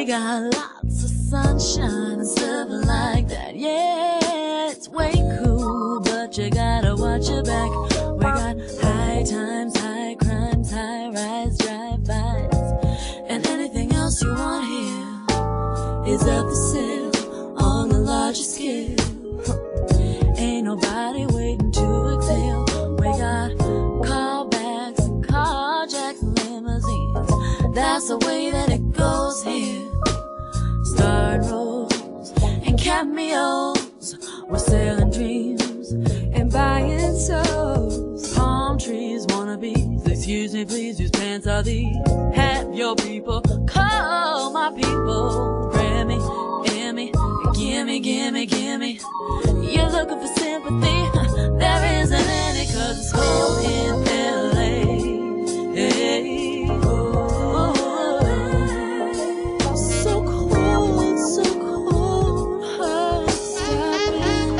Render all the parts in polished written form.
got lots of sunshine and stuff like that. Yeah, it's way cool, but you gotta watch your back. We got high times, high crimes, high rise drive-bys, and anything else you want here is up for sale on the larger scale. Ain't nobody waiting to exhale. We got callbacks and carjacks and limousines. That's the way that it goes here. Starring roles and cameos. We're selling dreams and buying souls. Palm trees, wannabes. Excuse me, please, whose pants are these? Have your people call my people. Grammy, Emmy, gimme, gimme, gimme. You're looking for sympathy, there isn't any, 'cause it's cold in LA. Hey, oh, so cold, so cold, hard to stop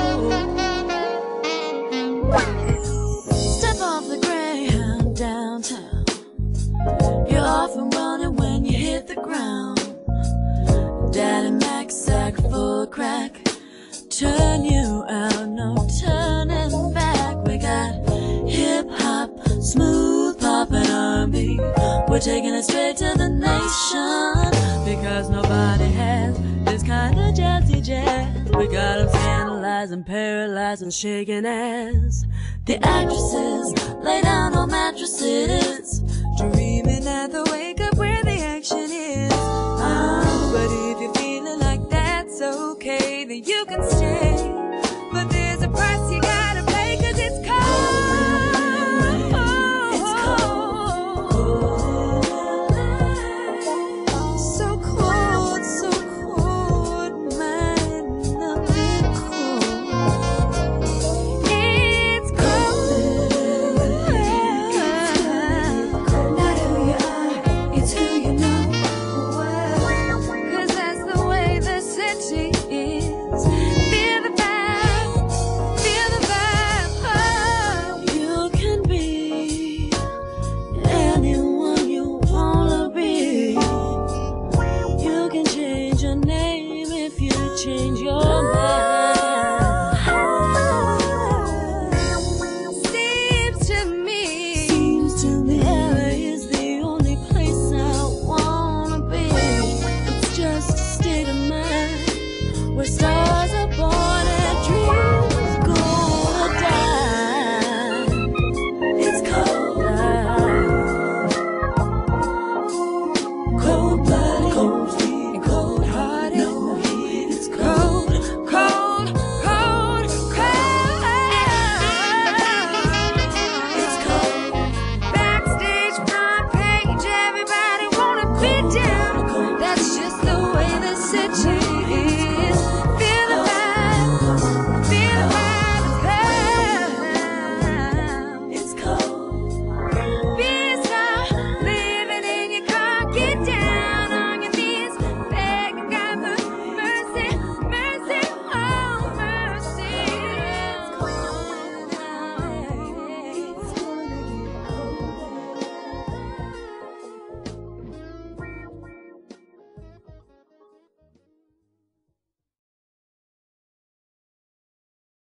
it. Step off the Greyhound downtown. You're off and running when you hit the ground. Daddy Mac sack full of crack. Turn you out, no turning back. We got hip-hop, smooth pop and R&B. We're taking it straight to the nation, because nobody has this kind of jazzy jazz. We got them scandalizing, paralyzing, shaking ass. The actresses lay down on mattresses, dreaming at the wake up where the action is. But if you're feeling like that's okay, then you can stay.